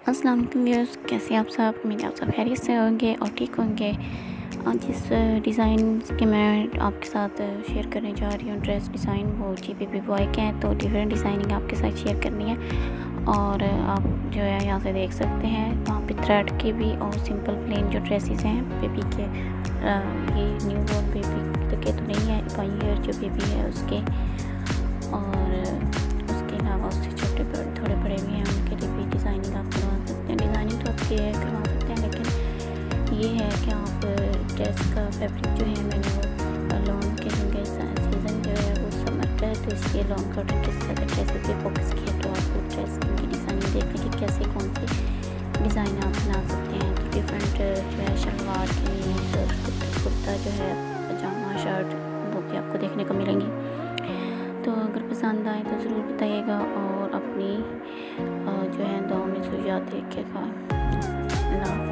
अस्सलाम वालेकुम व्यूअर्स, कैसे आप सब। उम्मीद है आप सब खैरियत से होंगे और ठीक होंगे। जिस डिज़ाइन के मैं आपके साथ शेयर करने जा रही हूँ ड्रेस डिज़ाइन, वो बेबी बॉय के हैं, तो डिफरेंट डिज़ाइनिंग आपके साथ शेयर करनी है। और आप जो है यहाँ से देख सकते हैं वहाँ पे थ्रेड के भी और सिंपल प्लेन जो ड्रेसेस हैं बेबी के, ये न्यू बॉर्न बेबी के तो नहीं है, 1 ईयर जो बेबी है उसके, और उसके अलावा उससे छोटे थोड़े बड़े भी हैं, उनके लिए भी डिज़ाइनिंग आप करवा सकते हैं। डिज़ाइनिंग तो आप करवा सकते हैं, लेकिन ये है कि आप ड्रेस का फैब्रिक जो है मैंने वो लॉन्ग के क्योंकि सीज़न जो है वो समर का है, तो इसलिए लॉन्ग कॉटन के साथ ड्रेसेस पे फोकस किया। तो आपको ड्रेस की डिज़ाइनिंग देखने की कैसे कौन सी डिज़ाइन आप बना सकते हैं। तो डिफरेंट जो है शलवार, कमीज और कुर्ता जो है, पजामा, शर्ट, वो भी आपको देखने को मिलेंगी। तो अगर पसंद आए तो ज़रूर बताइएगा और अपनी जो है दुआ में याद रखिएगा। अल्लाह।